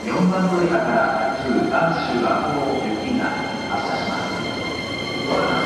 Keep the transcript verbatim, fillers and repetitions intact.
よんばん乗り場から旧播州和光行きが発車します。